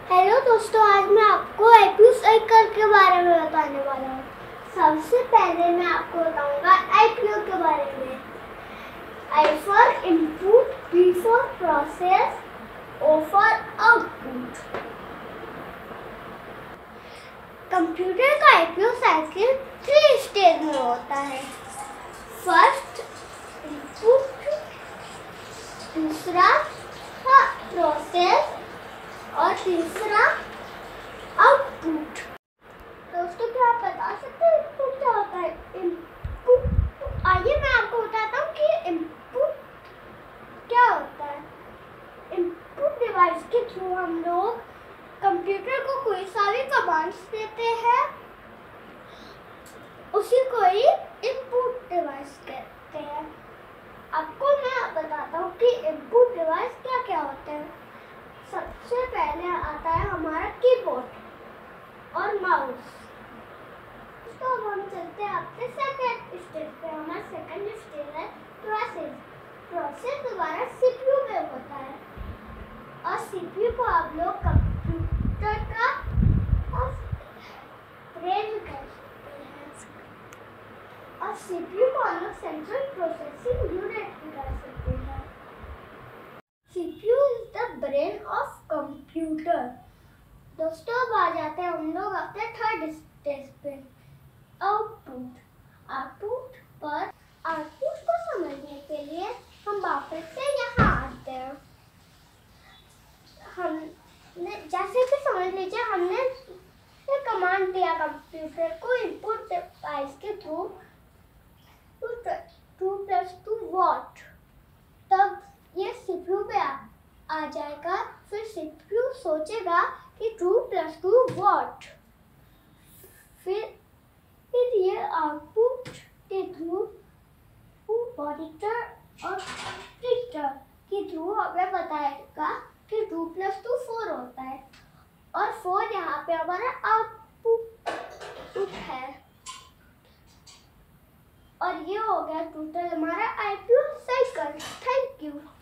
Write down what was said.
Hello दोस्तों, आज मैं आपको आईपीयू साइकिल के बारे में बताने वाला हूँ। सबसे पहले मैं आपको बताऊंगा आईपीयू के बारे में। I for input, P for process, O for output. Computer का आईपीयू साइकिल 3 स्टेज में होता है। फर्स्ट इनपुट, दूसरा प्रोसेस और तीसरा आउटपुट। दोस्तों, क्या आप बता सकते हैं इनपुट क्या होता है? इनपुट, आइए मैं आपको बताता हूँ कि इनपुट क्या होता है। इनपुट डिवाइस के थ्रू हम लोग कंप्यूटर को कोई सारी कमांड्स देते हैं, उसी को ही इनपुट डिवाइस कहते हैं। आपको मैं बताता हूँ कि इनपुट डिवाइस क्या क्या होते हैं। सबसे पहले आता है हमारा कीबोर्ड और माउस। तो अब हम चलते हैं अपने सेकंड स्टेज पे। हमारा सेकंड स्टेज है प्रोसेस। प्रोसेस दोबारा सीपीयू में होता है और सीपीयू को आप लोग कंप्यूटर का ब्रेन कह सकते हैं और सीपीयू को हम लोग सेंट्रल प्रोसेसिंग यूनिट भी कह सकते हैं। CPU is the brain of computer। दोस्तों, अब आ जाते हैं हम लोग अपने थर्ड स्टेज पे, आउटपुट। आउटपुट को समझने के लिए हम वापस से यहाँ आते हैं। हमने जैसे कि समझ लीजिए, हमने एक कमांड दिया कंप्यूटर को इनपुट डिवाइस के थ्रू 2 + 2 वॉट। तब ये सीपीयू पे आ जाएगा। फिर सीपीयू सोचेगा कि 2 + 2 वॉट। फिर ये आउटपुट के थ्रू मॉनिटर और प्रिंटर के थ्रू हमें बताएगा कि 2 + 2 4 होता है और 4 यहाँ पे हमारा आउटपुट है। और ये हो गया टोटल हमारा आईपीयू साइकिल। Thank you.